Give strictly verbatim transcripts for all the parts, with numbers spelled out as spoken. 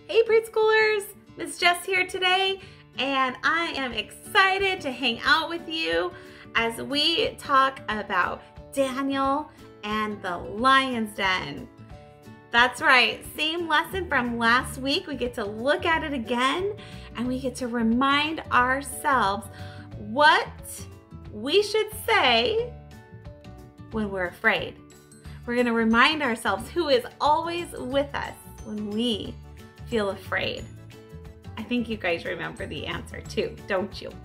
Hey preschoolers, Miss Jess here today, and I am excited to hang out with you as we talk about Daniel and the lion's den. That's right, same lesson from last week. We get to look at it again and we get to remind ourselves what we should say when we're afraid. We're going to remind ourselves who is always with us when we feel afraid. I think you guys remember the answer too, don't you?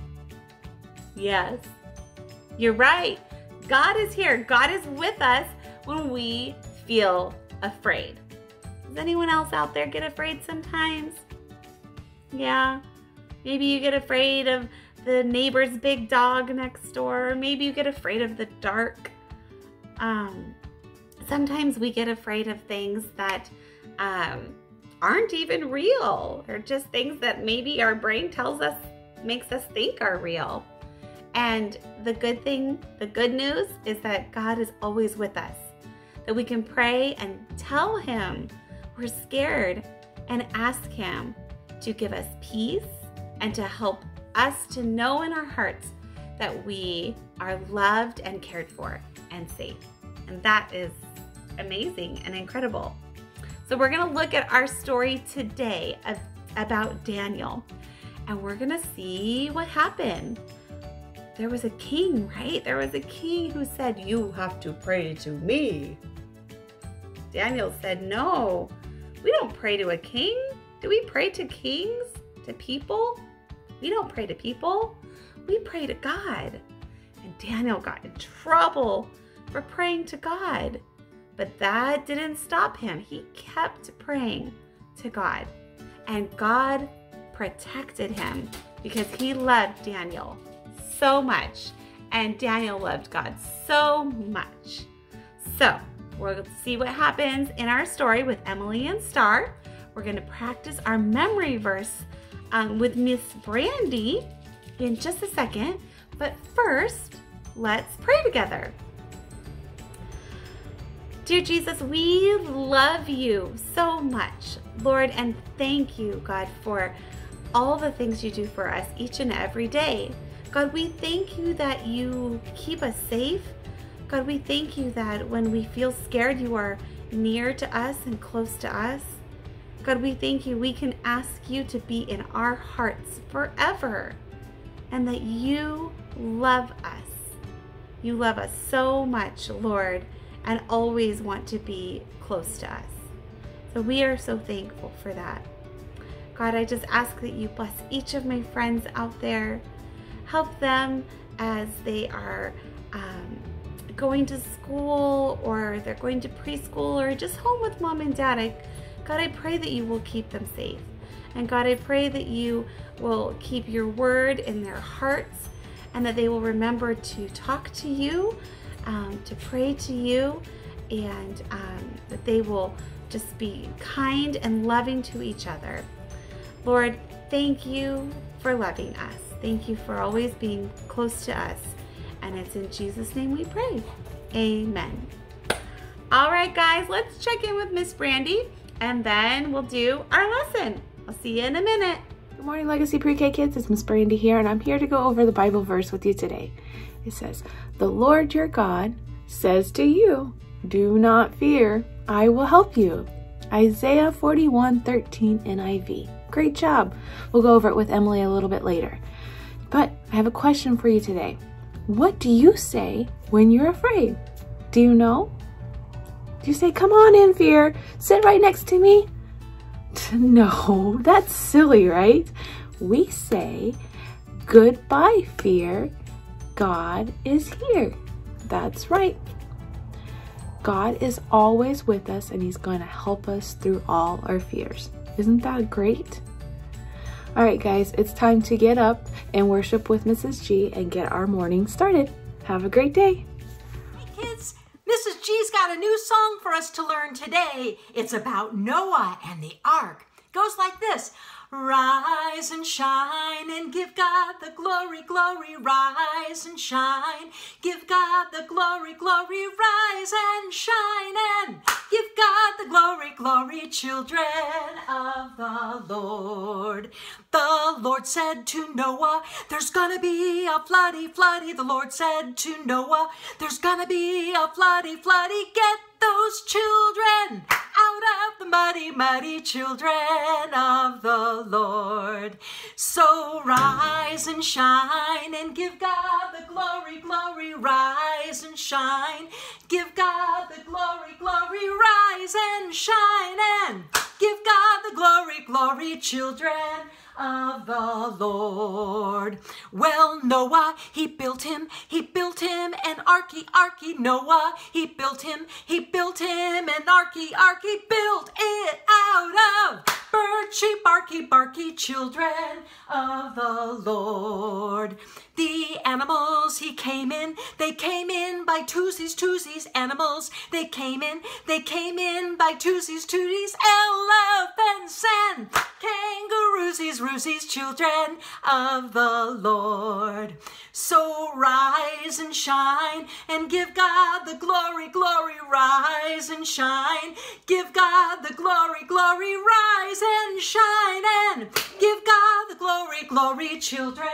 Yes, you're right. God is here. God is with us when we feel afraid. Does anyone else out there get afraid sometimes? Yeah, maybe you get afraid of the neighbor's big dog next door. Maybe you get afraid of the dark. Um, sometimes we get afraid of things that um, aren't even real, or just things that maybe our brain tells us, makes us think are real. And the good thing, the good news is that God is always with us, that we can pray and tell Him we're scared and ask Him to give us peace and to help us to know in our hearts that we are loved and cared for and safe. And that is amazing and incredible. So we're gonna look at our story today of, about Daniel, and we're gonna see what happened. There was a king, right? There was a king who said, "You have to pray to me." Daniel said, "No, we don't pray to a king. Do we pray to kings, to people? We don't pray to people. We pray to God." And Daniel got in trouble for praying to God. But that didn't stop him. He kept praying to God. And God protected him because He loved Daniel so much. And Daniel loved God so much. So we'll see what happens in our story with Emily and Star. We're going to practice our memory verse um, with Miss Brandy in just a second. But first, let's pray together. Dear Jesus, we love you so much, Lord, and thank you, God, for all the things you do for us each and every day. God, we thank you that you keep us safe. God, we thank you that when we feel scared, you are near to us and close to us. God, we thank you we can ask you to be in our hearts forever, and that you love us. You love us so much, Lord, and always want to be close to us. So we are so thankful for that. God, I just ask that you bless each of my friends out there. Help them as they are um, going to school, or they're going to preschool, or just home with mom and dad. I, God, I pray that you will keep them safe. And God, I pray that you will keep your word in their hearts, and that they will remember to talk to you, Um, to pray to you, and um, that they will just be kind and loving to each other. Lord, thank you for loving us. Thank you for always being close to us. And it's in Jesus' name we pray. Amen. All right, guys, let's check in with Miss Brandy, and then we'll do our lesson. I'll see you in a minute. Good morning, Legacy Pre-K kids. It's Miss Brandy here, and I'm here to go over the Bible verse with you today. It says, "The Lord your God says to you, do not fear, I will help you." Isaiah forty-one thirteen N I V. Great job. We'll go over it with Emily a little bit later. But I have a question for you today. What do you say when you're afraid? Do you know? Do you say, "Come on in, fear, sit right next to me"? No, that's silly, right? We say, "Goodbye, fear. God is here." That's right. God is always with us, and He's going to help us through all our fears. Isn't that great? All right, guys, it's time to get up and worship with Missus G and get our morning started. Have a great day. Hey, kids, Missus G's got a new song for us to learn today. It's about Noah and the ark. It goes like this. rise and shine and give God the glory, glory, rise and shine. Give God the glory, glory, rise and shine and give God the glory, glory, children of the Lord. The Lord said to Noah, there's gonna be a floody, floody. The Lord said to Noah, there's gonna be a floody, floody. Get those children out of the muddy, muddy, children of the Lord. So rise and shine and give God the glory, glory, rise and shine. Give God the glory, glory, rise and shine and give God the glory, glory, children of the Lord. Well, Noah, he built him, he built him an arky, arky. Noah, he built him, he built him an arky, arky. Built it out of birchy, barky, barky, children of the Lord. The animals he came in, they came in by twosies, twosies. Animals, they came in, they came in by twosies, twosies. Elephants and kangaroosies, roosies, children of the Lord. So rise and shine and give God the glory, glory, rise and shine. Give God the glory, glory, rise and shine and give God the glory, glory, children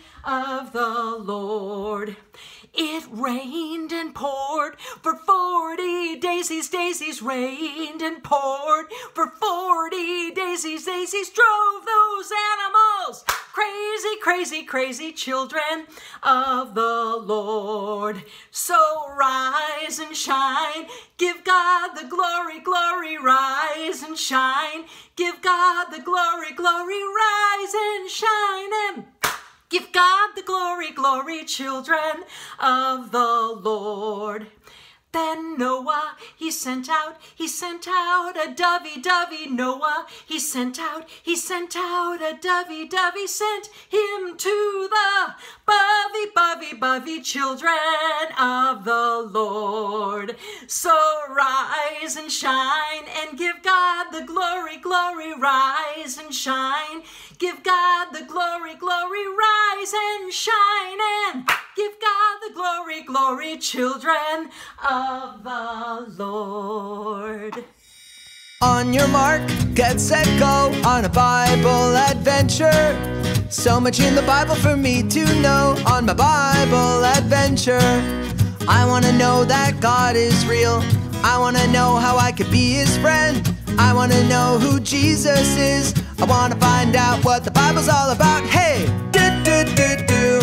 of the Lord. It rained and poured for forty daisies, daisies, rained and poured for forty daisies, daisies, drove those animals crazy, crazy, crazy, children of the Lord. So rise and shine, give God the glory, glory, rise and shine. Give God the glory, glory, rise and shine and give God the glory, glory, children of the Lord. Then Noah, he sent out, he sent out a dovey, dovey. Noah, he sent out, he sent out a dovey, dovey. Sent him to the bovey, bovey, bovey, children of the Lord. So rise and shine and give God the glory, glory, rise and shine. Give God the glory, glory, rise and shine and give God the glory, glory, children of the Lord. On your mark, get set, go on a Bible adventure. So much in the Bible for me to know on my Bible adventure. I want to know that God is real. I want to know how I could be his friend. I want to know who Jesus is. I want to find out what the Bible's all about. Hey! Do do do do.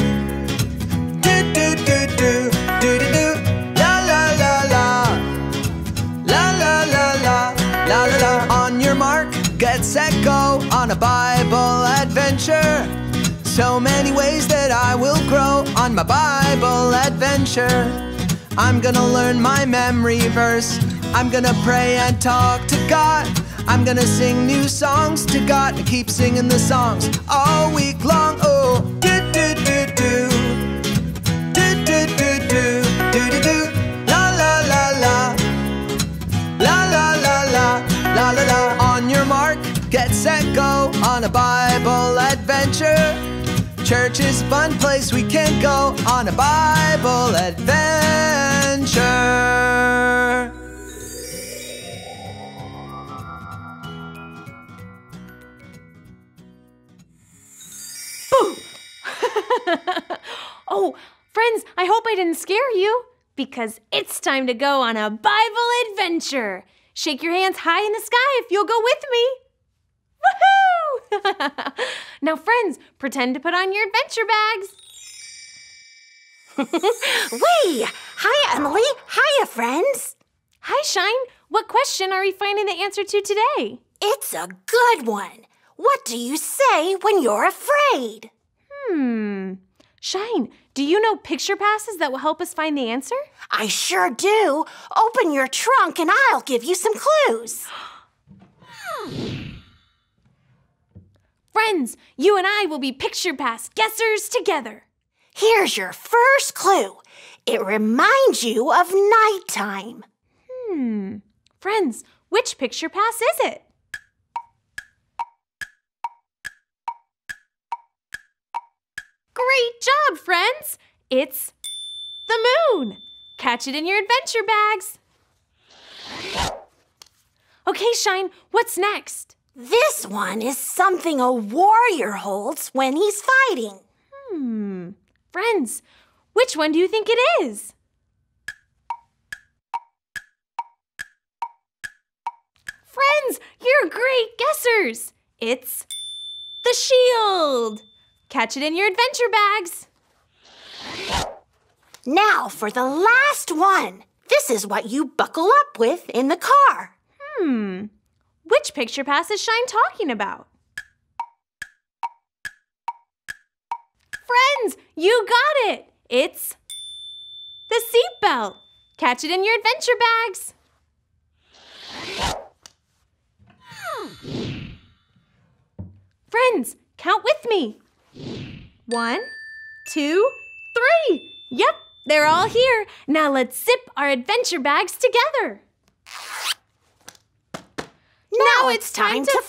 Do do do do. Do do do. La la la la. La la la la. La la la. On your mark, get set, go on a Bible adventure. So many ways that I will grow on my Bible adventure. I'm gonna learn my memory verse. I'm gonna pray and talk to God. I'm gonna sing new songs to God and keep singing the songs all week long. Oh, do do do do. Do do do do. Do do do. La la la la. La la la la. La la la. On your mark, get set, go on a Bible adventure. Church is a fun place we can go on a Bible adventure. Oh, friends, I hope I didn't scare you, because it's time to go on a Bible adventure. Shake your hands high in the sky if you'll go with me. Woohoo! Now, friends, pretend to put on your adventure bags. Whee! Hi, Emily. Hiya, friends. Hi, Shine. What question are we finding the answer to today? It's a good one. What do you say when you're afraid? Hmm. Shine, do you know picture passes that will help us find the answer? I sure do. Open your trunk and I'll give you some clues. Friends, you and I will be picture pass guessers together. Here's your first clue. It reminds you of nighttime. Hmm. Friends, which picture pass is it? Great job, friends! It's the moon. Catch it in your adventure bags. Okay, Shine, what's next? This one is something a warrior holds when he's fighting. Hmm. Friends, which one do you think it is? Friends, you're great guessers. It's the shield. Catch it in your adventure bags. Now for the last one. This is what you buckle up with in the car. Hmm. Which picture pass is Shine talking about? Friends, you got it. It's the seatbelt. Catch it in your adventure bags. Friends, count with me. One, two, three. Yep, they're all here. Now let's zip our adventure bags together. Now, now it's time, time to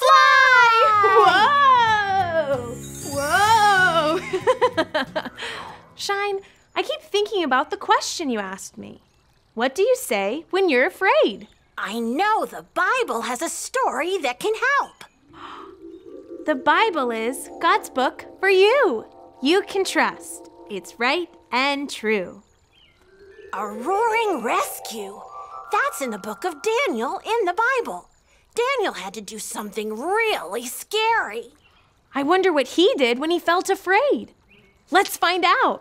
fly! Whoa! Whoa! Shine, I keep thinking about the question you asked me. What do you say when you're afraid? I know the Bible has a story that can help. The Bible is God's book for you. You can trust. It's right and true. A roaring rescue. That's in the book of Daniel in the Bible. Daniel had to do something really scary. I wonder what he did when he felt afraid. Let's find out.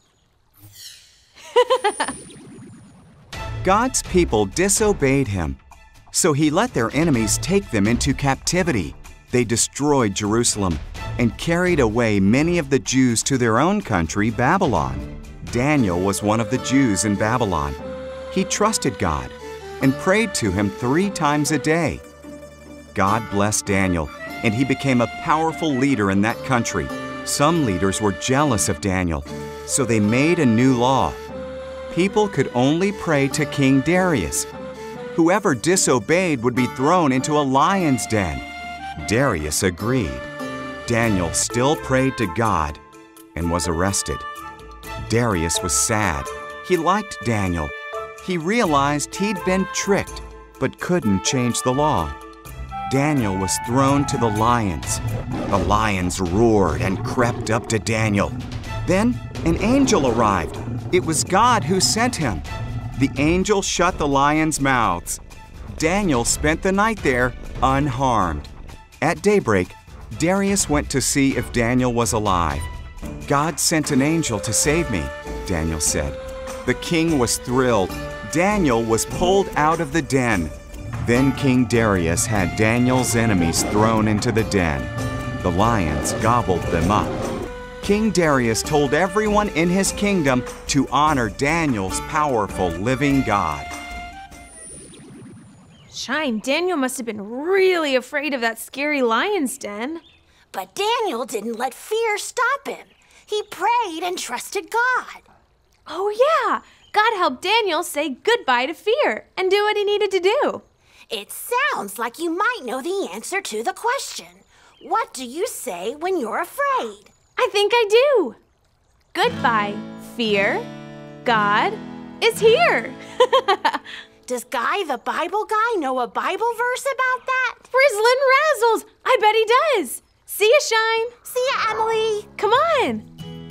God's people disobeyed him, so he let their enemies take them into captivity. They destroyed Jerusalem and carried away many of the Jews to their own country, Babylon. Daniel was one of the Jews in Babylon. He trusted God and prayed to him three times a day. God blessed Daniel, and he became a powerful leader in that country. Some leaders were jealous of Daniel, so they made a new law. People could only pray to King Darius. Whoever disobeyed would be thrown into a lion's den. Darius agreed. Daniel still prayed to God and was arrested. Darius was sad. He liked Daniel. He realized he'd been tricked, but couldn't change the law. Daniel was thrown to the lions. The lions roared and crept up to Daniel. Then an angel arrived. It was God who sent him. The angel shut the lions' mouths. Daniel spent the night there unharmed. At daybreak, Darius went to see if Daniel was alive. God sent an angel to save me, Daniel said. The king was thrilled. Daniel was pulled out of the den. Then King Darius had Daniel's enemies thrown into the den. The lions gobbled them up. King Darius told everyone in his kingdom to honor Daniel's powerful living God. Shine, Daniel must have been really afraid of that scary lion's den. But Daniel didn't let fear stop him. He prayed and trusted God. Oh yeah, God helped Daniel say goodbye to fear and do what he needed to do. It sounds like you might know the answer to the question. What do you say when you're afraid? I think I do. Goodbye, fear. God is here. Does Guy the Bible guy know a Bible verse about that? Frizzlin' razzles. I bet he does. See ya, Shine. See ya, Emily. Come on.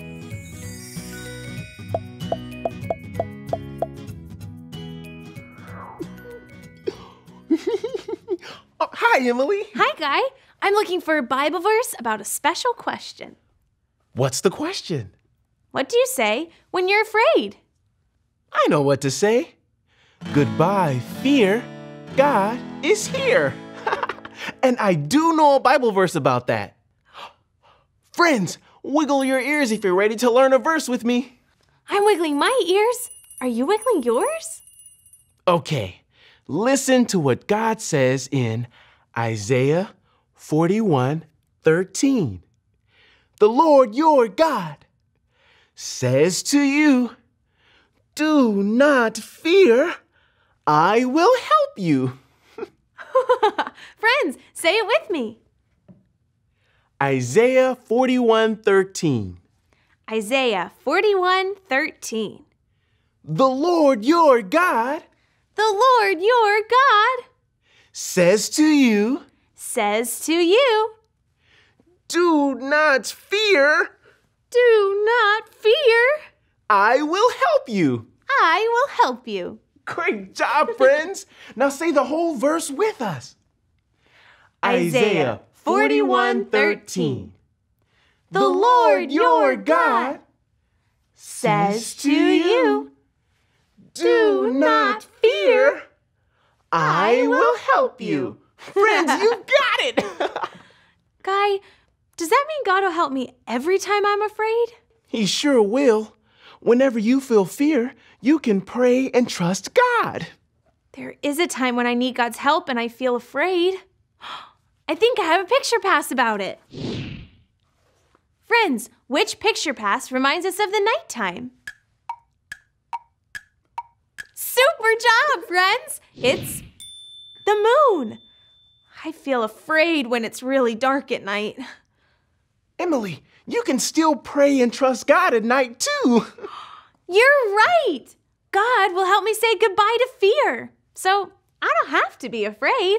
Oh, hi, Emily. Hi, Guy. I'm looking for a Bible verse about a special question. What's the question? What do you say when you're afraid? I know what to say. Goodbye, fear. God is here. And I do know a Bible verse about that. Friends, wiggle your ears if you're ready to learn a verse with me. I'm wiggling my ears. Are you wiggling yours? Okay, listen to what God says in Isaiah forty-one thirteen. The Lord your God says to you, do not fear, I will help you. Friends, say it with me. Isaiah forty-one thirteen. Isaiah forty-one thirteen. The Lord your God The Lord your God says to you, says to you, do not fear, do not fear. I will help you. I will help you. Great job, friends. Now say the whole verse with us. Isaiah forty-one thirteen. The Lord your God says to you, do not fear, I will help you. Friends, you got it. Guy, does that mean God will help me every time I'm afraid? He sure will. Whenever you feel fear, you can pray and trust God. There is a time when I need God's help and I feel afraid. I think I have a picture pass about it. Friends, which picture pass reminds us of the nighttime? Super job, friends! It's the moon. I feel afraid when it's really dark at night. Emily, you can still pray and trust God at night too. You're right! God will help me say goodbye to fear. So I don't have to be afraid.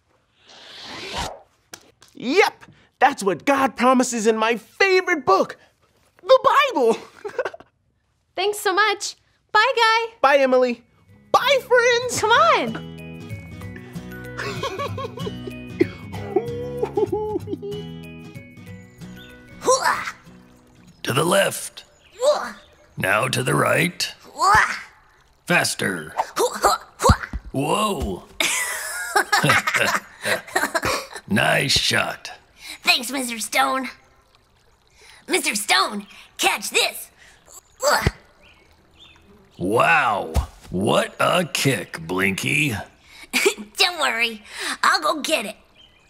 Yep, that's what God promises in my favorite book, the Bible. Thanks so much. Bye, Guy. Bye, Emily. Bye, friends. Come on. To the left. Now to the right. Faster. Whoa. Nice shot. Thanks, Mister Stone. Mister Stone, catch this. Wow. What a kick, Blinky. Don't worry, I'll go get it.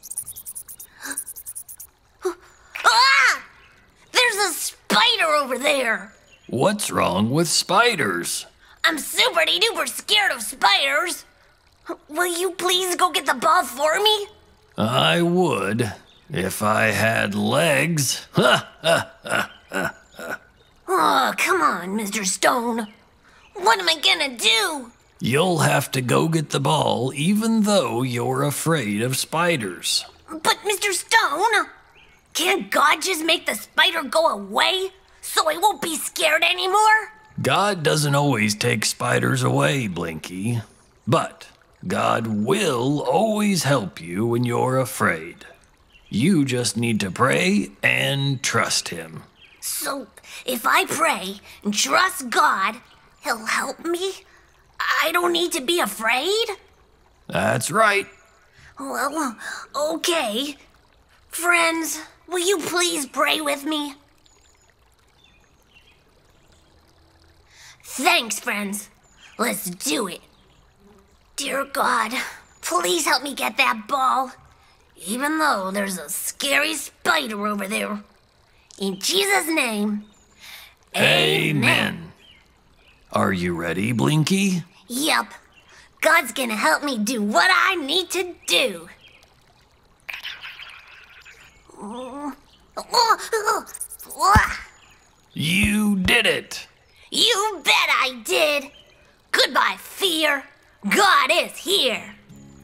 Ah! There's a spider over there. What's wrong with spiders? I'm super duper scared of spiders. Will you please go get the ball for me? I would, if I had legs. Ha ha ha ha. Oh, come on, Mister Stone. What am I gonna do? You'll have to go get the ball even though you're afraid of spiders. But Mister Stone, can't God just make the spider go away so I won't be scared anymore? God doesn't always take spiders away, Blinky. But God will always help you when you're afraid. You just need to pray and trust Him. So, if I pray and trust God, He'll help me? I don't need to be afraid? That's right. Well, okay. Friends, will you please pray with me? Thanks, friends. Let's do it. Dear God, please help me get that ball, even though there's a scary spider over there. In Jesus' name, Amen. Are you ready, Blinky? Yep. God's gonna help me do what I need to do. You did it. You bet I did. Goodbye, fear. God is here.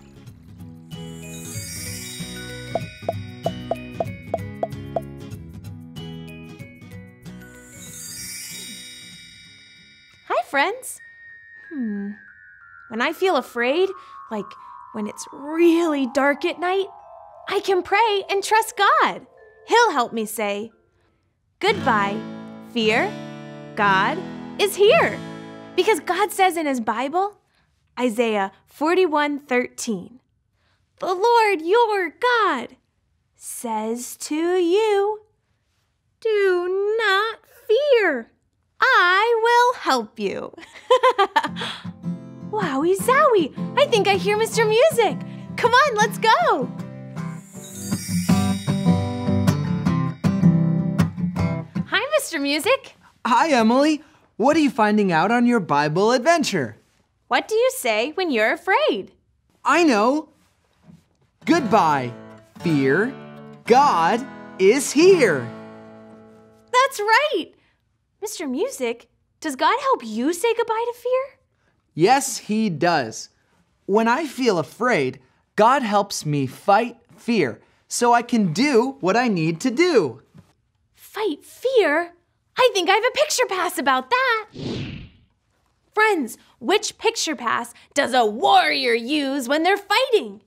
Hi, friends. Hmm. When I feel afraid, like when it's really dark at night, I can pray and trust God. He'll help me say, goodbye, fear. God is here. Because God says in His Bible, Isaiah forty-one thirteen, the Lord your God says to you, do not fear. I will help you. Wowie zowie, I think I hear Mister Music. Come on, let's go. Hi, Mister Music. Hi, Emily. What are you finding out on your Bible adventure? What do you say when you're afraid? I know. Goodbye, fear. God is here. That's right. Mister Music, does God help you say goodbye to fear? Yes, he does. When I feel afraid, God helps me fight fear so I can do what I need to do. Fight fear? I think I have a picture pass about that. Friends, which picture pass does a warrior use when they're fighting?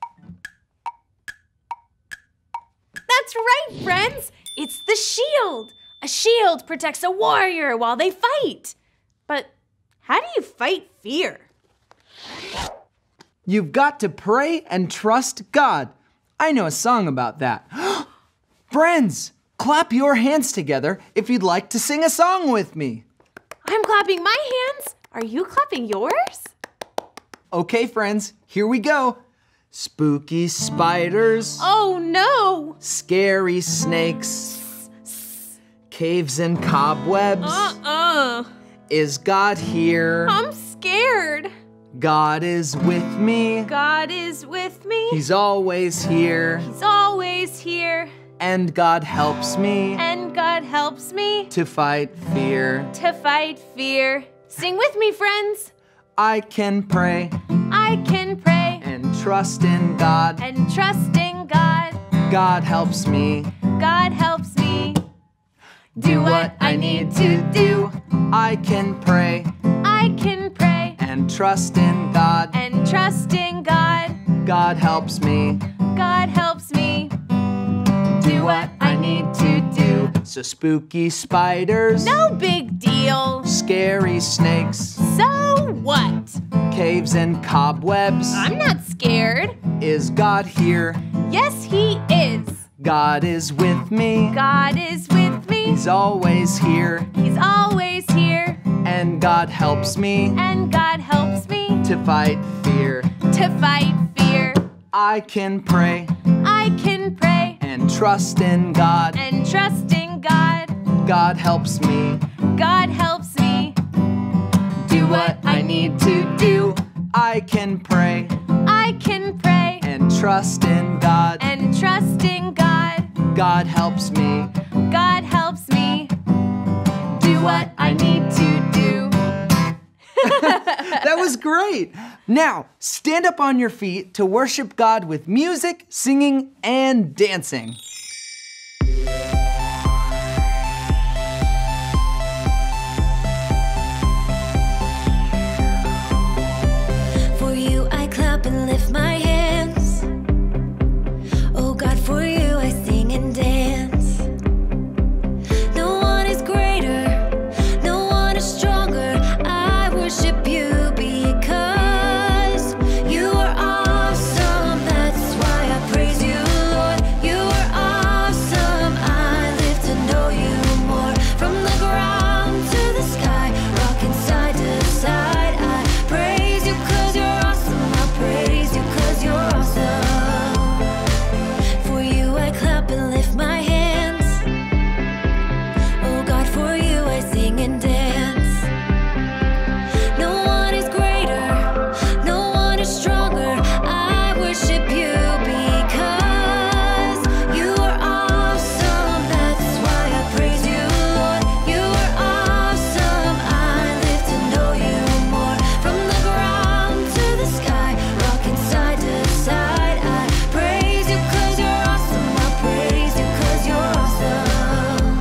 That's right, friends. It's the shield. A shield protects a warrior while they fight. But how do you fight fear? You've got to pray and trust God. I know a song about that. Friends, clap your hands together if you'd like to sing a song with me. I'm clapping my hands. Are you clapping yours? Okay, friends, here we go. Spooky spiders. Oh, no. Scary snakes. Caves and cobwebs. Uh-uh. Is God here? I'm scared. God is with me. God is with me. He's always here. He's always here. And God helps me. And God helps me. To fight fear. To fight fear. Sing with me, friends. I can pray. I can pray. And trust in God. And trust in God. God helps me. God helps me. Do what I need to do. I can pray. I can pray. And trust in God. And trust in God. God helps me. God helps me. Do what I need to do. So spooky spiders. No big deal. Scary snakes. So what? Caves and cobwebs. I'm not scared. Is God here? Yes, he is. God is with me. God is with me. He's always here. He's always here. And God helps me. And God helps me. To fight fear. To fight fear. I can pray. I can pray. And trust in God. And trust in God. God helps me. God helps me. Do what I need to do. I can pray. I can pray. And trust in God. And trust in God. God helps me. God helps me. Do what I need to do. That was great. Now, stand up on your feet to worship God with music, singing, and dancing. For you I clap and lift my hands. Oh God, for you I sing and dance. No one is greater, no one is stronger. I worship you because you are awesome. That's why I praise you, Lord. You are awesome. I live to know you more. From the ground to the sky, rocking side to side, I praise you cause you're awesome. I praise you cause you're awesome. For you I clap and lift my hands. Oh God, for you I sing and dance. No one is greater, no one is stronger. I worship you because you are awesome. That's why I praise you, Lord. You are awesome. I live to know you more. From the ground to the sky, rocking side to side, I praise you cause you're awesome. I praise you cause you're awesome.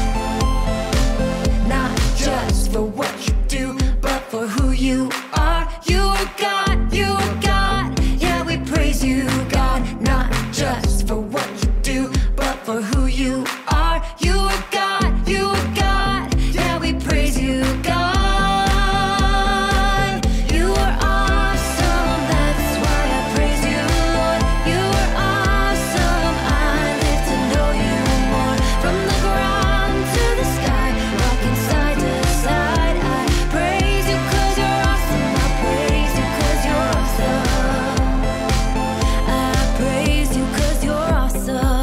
Not just for what you do, but for who you are. You are God, you are God. Yeah, we praise you, God. Not just for what you do, but for who you are. You are God, you are God. Yeah, we praise you, God. You are awesome. That's why I praise you, Lord. You are awesome. I live to know you more. From the ground to the sky, rocking side to side, I praise you cause you're awesome. I praise you cause you're awesome. I praise you cause you're awesome.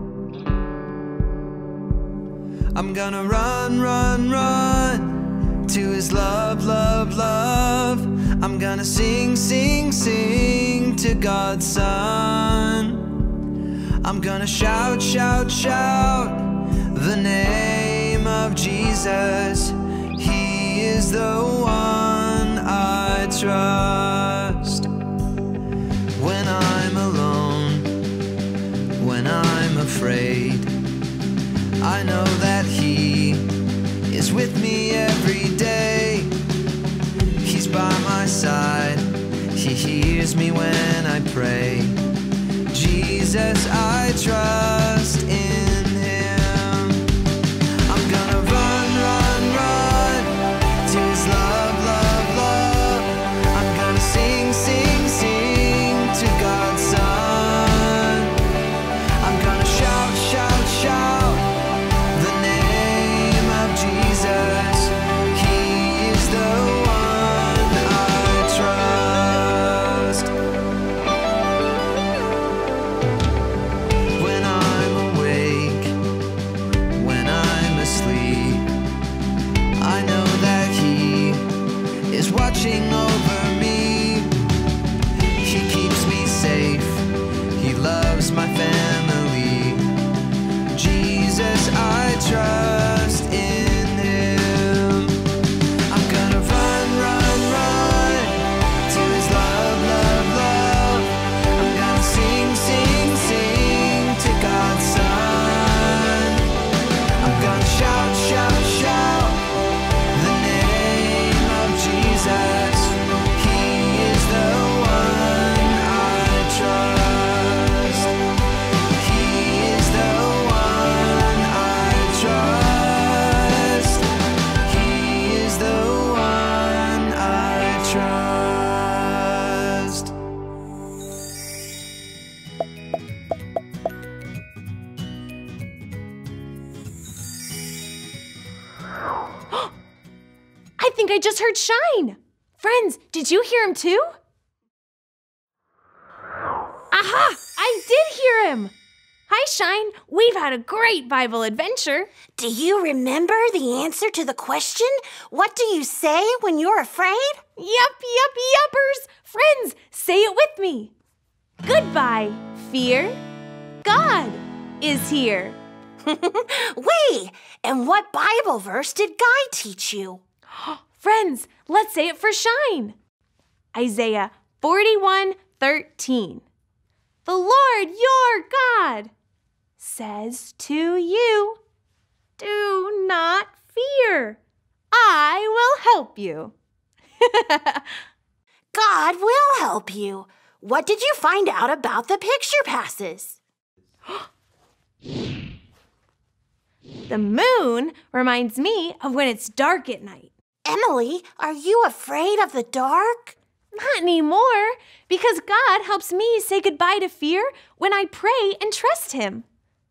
I'm gonna run, run, run to his love, love, love. I'm gonna sing, sing, sing to God's Son. I'm gonna shout, shout, shout the name of Jesus. He is the one I trust. When I'm alone, when I'm afraid, I know that he is with me every day. He's by my side, he hears me when I pray. Jesus, I trust in him. I'm gonna run, run, run to his love, love, love. I'm gonna sing, sing, sing to God's Son. I'm gonna shout, shout, shout the name of Jesus. He is the one I trust. When I'm awake, when I'm asleep, I know that he is watching over me. He keeps me safe, he loves my family. Jesus, I trust in him. I'm gonna run, run, run to his love, love, love. I'm gonna sing, sing, sing to God's Son. I'm gonna shout, shout, shout the name of Jesus. He is the one I trust. He is the one I trust. He is the one I trust. I think I just heard Shine. Friends, did you hear him too? Aha! I did hear him. Hi, Shine. We've had a great Bible adventure. Do you remember the answer to the question? What do you say when you're afraid? Yup, yup, yuppers. Friends, say it with me. Goodbye, fear. God is here. Wait, and what Bible verse did Guy teach you? Friends, let's say it for Shine. Isaiah forty-one thirteen. The Lord your God says to you, do not fear. I will help you. God will help you. What did you find out about the picture passes? The moon reminds me of when it's dark at night. Emily, are you afraid of the dark? Not anymore, because God helps me say goodbye to fear when I pray and trust him.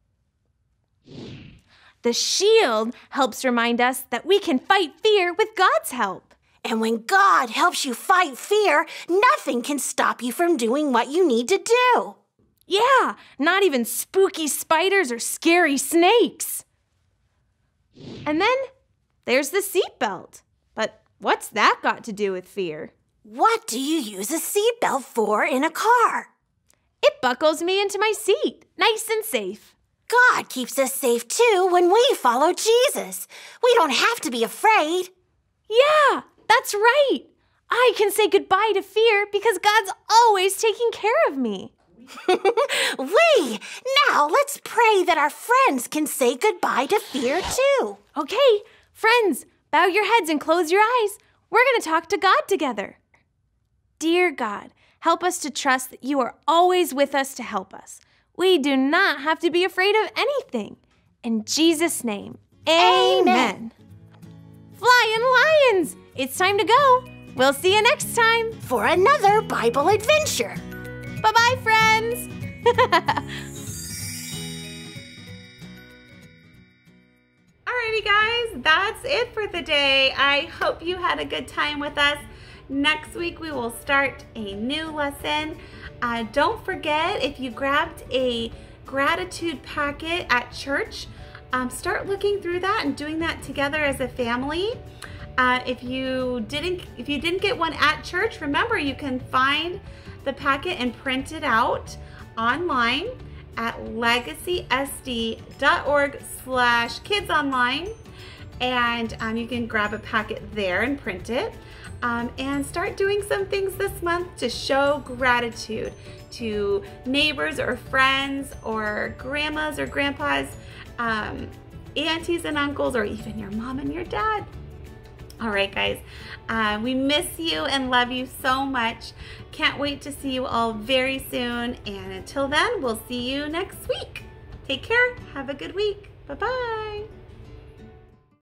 The shield helps remind us that we can fight fear with God's help. And when God helps you fight fear, nothing can stop you from doing what you need to do. Yeah, not even spooky spiders or scary snakes. And then there's the seatbelt. But what's that got to do with fear? What do you use a seatbelt for in a car? It buckles me into my seat, nice and safe. God keeps us safe too when we follow Jesus. We don't have to be afraid. Yeah, that's right. I can say goodbye to fear because God's always taking care of me. We! Now let's pray that our friends can say goodbye to fear too. Okay, friends, bow your heads and close your eyes. We're going to talk to God together. Dear God, help us to trust that you are always with us to help us. We do not have to be afraid of anything. In Jesus' name, amen. Amen. Flying Lions, it's time to go. We'll see you next time for another Bible adventure. Bye-bye, friends. Alrighty, guys, that's it for the day. I hope you had a good time with us. Next week, we will start a new lesson. Uh, don't forget, if you grabbed a gratitude packet at church, um, start looking through that and doing that together as a family. Uh, if you didn't, if you didn't get one at church, remember you can find the packet and print it out online at legacysd.org slash kids online, and um, you can grab a packet there and print it. Um, and start doing some things this month to show gratitude to neighbors or friends or grandmas or grandpas, um, aunties and uncles, or even your mom and your dad. All right, guys, uh, we miss you and love you so much. Can't wait to see you all very soon. And until then, we'll see you next week. Take care. Have a good week. Bye-bye.